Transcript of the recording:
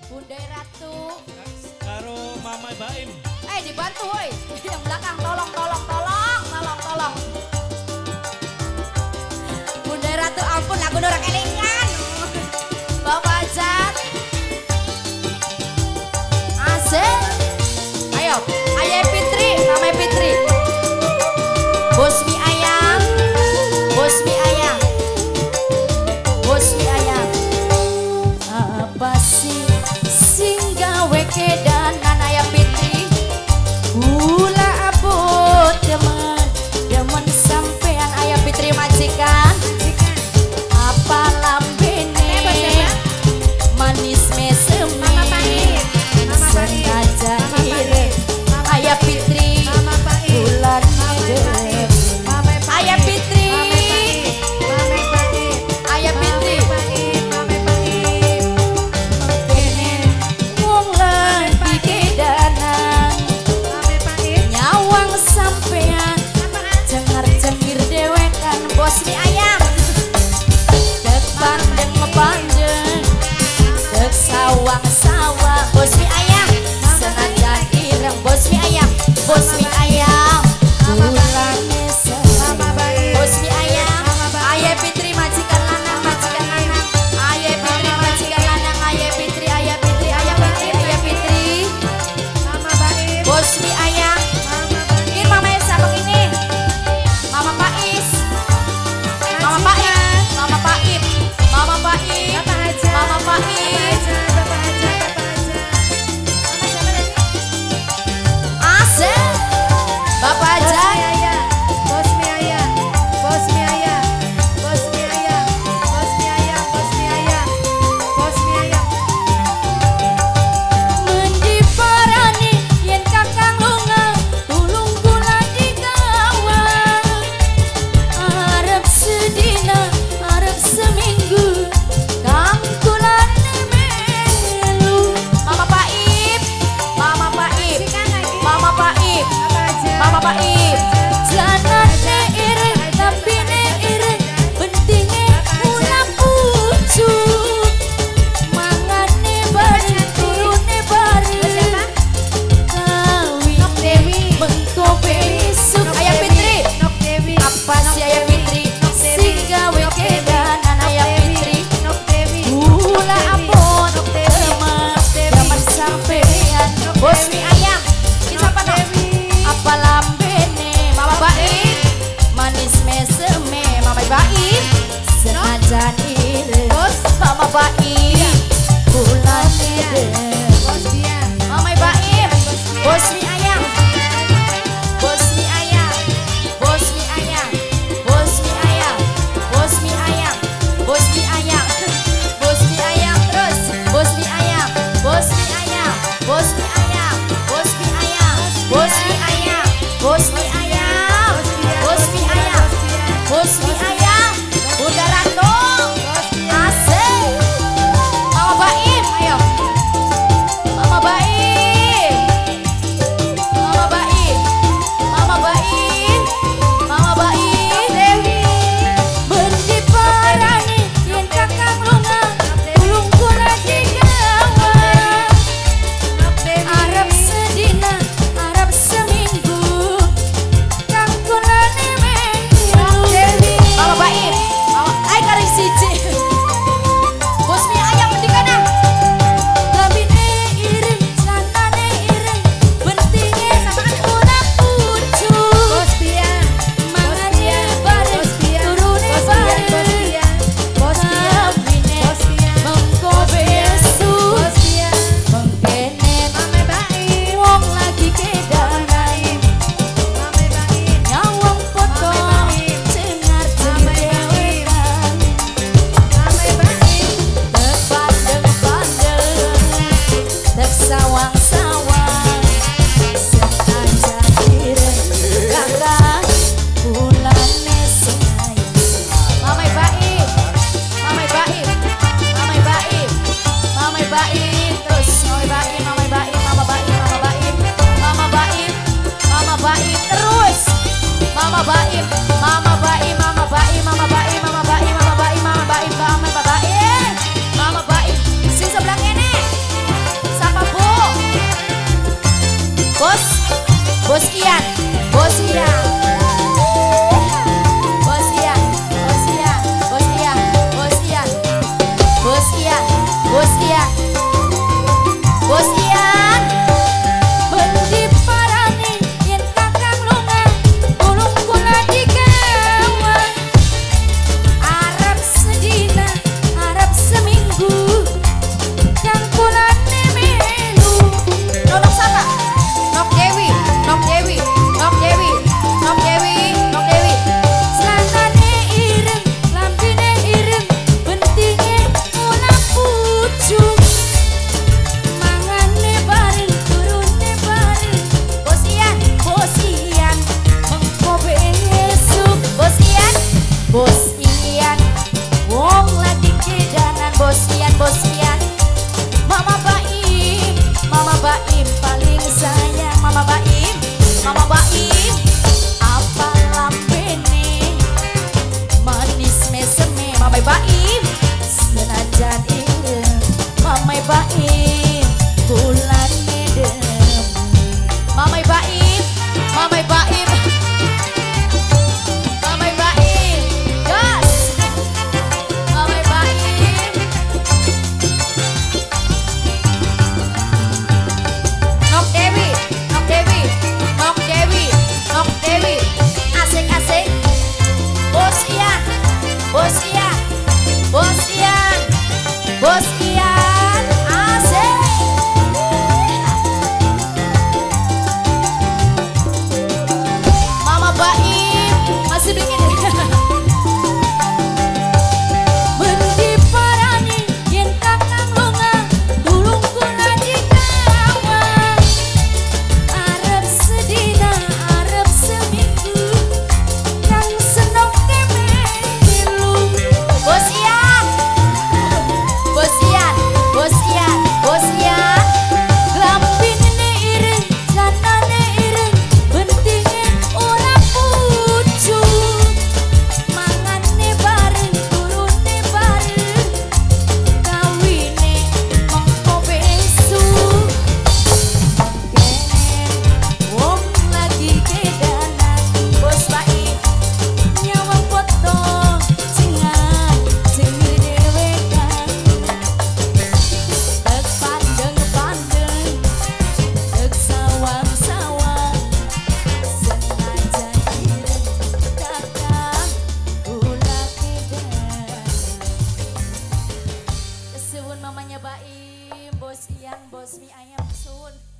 Bunda Ratu. Karo Mama Baim. Dibantu woi. Yang belakang tolong. Bunda Ratu ampun aku dorang elingan. Bapak Jat. Asik. Ayo, Ayah Fitri, namanya Fitri. Bos mie ayam. Apa sih sing gawe kedanan Ayah Fitri? Gula abot demen sampean Ayah Fitri majikan. Apa lambene manis meseme sengaja ire Ayah Fitri bulan ngedep Ayah Fitri wong lagi kedanan nyawang sampean cengar-cengir dewekan bos mie ayam dek bandeng ngebandeng dek sawang-sawang bos mie ayam senajan ireng bos mie ayam pulangnya bos mie ayam Ayah Fitri majikan lanang Ayah Fitri majikan lanang Ayah Fitri bos mie ayam ini Mama Esa begini Mama Pais Mama Paim Asik Bapak aja Mendi parani yen kakang lunga tulung kula digawa arep sedina arep seminggu kang kula melu Mama Paip Janane ireng tapi ne ireng pentinge kula pucuk mangane bareng turune bareng Dewi bengko besuk Ayah Fitri apa sih Ayah Fitri sing gawe kedanan Ayah Fitri gula abon teman sampean bos mie ayam kita apa apa lambene Mama Baim manis meseme Mama Baim senajan ire Mama Baim bulan ire Mama Baim bos mie ayam Bunda Ratu asik Bos Ian. Bos Ian. Bendi parani yen kakang lunga tulung kula digawa. Arep sedina, arep seminggu kan kula melu. Nolong sapa? Nok Dewi, Nok Dewi, Nok Dewi, Nok Dewi, Nok Dewi. Slatane ireng, lambene ireng, bentinge ora pucuk. Mangane bareng, turune bareng. Bos Ian, mengko besuk. Bos Ian, wong lagi kedanan. Bos Ian. Mama Baim paling sayang. Mama Baim, apa lambene manis meseme. Mama Baim, senajan ireng. Mama Baim, bulan medem. Mama Baim, gas. Mama Baim. Nok Dewi, asik. Bos Ian, asik. Mama Baim masih bikin. Bendi parani yen kakang lunga tulung kula digawa. Arep sedina, arep seminggu kang seneng melu. Bos Ian. Lambine ireng, slatane ireng, bentinge ora pucuk. Mangane bareng, turune bareng, kawine mengko besuk. Kenen wong lagi kedanan. Bos Baim nyawang foto singan sing dhewekan. Tek pandeng, tek sawang-sawang, senajan ireng kakang kula kedanan. Kesuwun mamanya Baim, Bos Ian, Bos Mi Ayam, suwun.